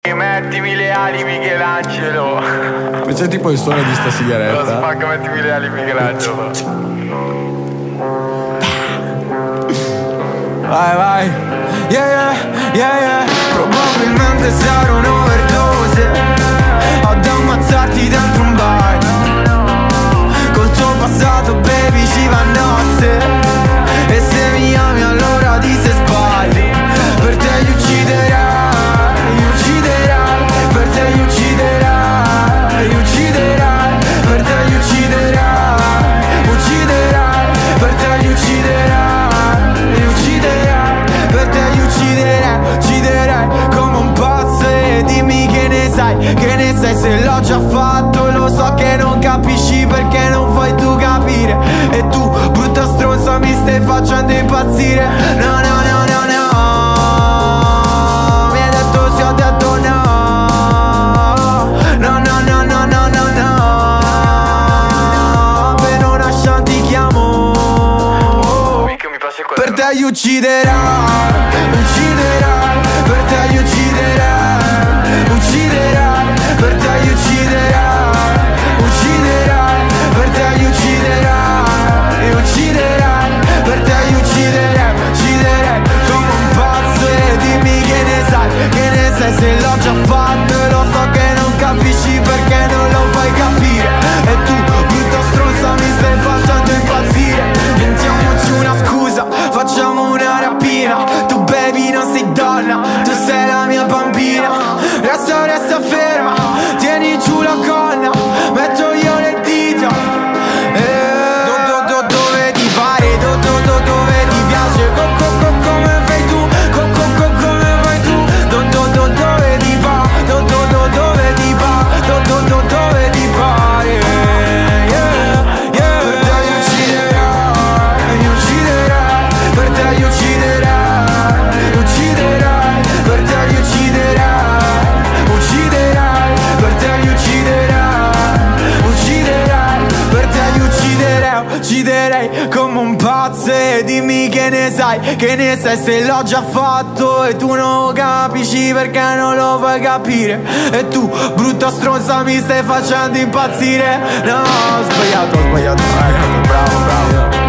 Mettimi le ali Michelangelo. C'è tipo il suono di sta sigaretta. Lo spacca, mettimi le ali Michelangelo. Vai, vai. Yeah, yeah, yeah, yeah. Probabilmente sarà un'overdose ad ammazzarti dentro un bar. Col tuo passato baby ci va a nozze. E se mi ami allora di se sbaglio. Per te li ucciderai, ucciderai. Per te li ucciderai, ucciderai. Per te li ucciderai, ucciderai. Per te li ucciderai, ucciderai. Per te li ucciderai, ucciderai come un pazzo. E dimmi che ne sai se l'ho già fatto. Lo so che non capisci perché non vuoi tu capire. E tu, brutta stronza, mi stai facendo impazzire. No, no, no, no, no. Mi hai detto sì, ho detto no. No, no, no, no, no, no, no. Per non lasciarti ti chiamo. Per te li ucciderai, ucciderai. Per te li ucciderai, ucciderai. Per te li ucciderai, ucciderai. Per te li ucciderai, ucciderai. Per te li ucciderai, ucciderai come un pazzo. E dimmi che ne sai se l'ho già fatto. E lo so che non capisci perché non lo fai capire. E tu, brutta stronza, mi stai facendo impazzire. Inventiamoci una scusa, facciamo una rapina. Tu baby non sei donna, tu sei la mia bambina. Resta ferma, tieni giù la gonna. Metto io le dita. Dove ti pare, dove ti piace. Come fai tu, come fai tu. Dove ti va, dove ti va. Dove ti pare. Yeah, yeah. Per te li ucciderai, ucciderai. Per te li ucciderai, ucciderai. Per te li ucciderai, ucciderai. Per te li ucciderai, ucciderai. Per te li ucciderai, ucciderei come un pazzo. E dimmi che ne sai se l'ho già fatto. E tu non lo capisci perché non lo vuoi capire. E tu, brutta stronza, mi stai facendo impazzire. No, ho sbagliato, bravo, bravo.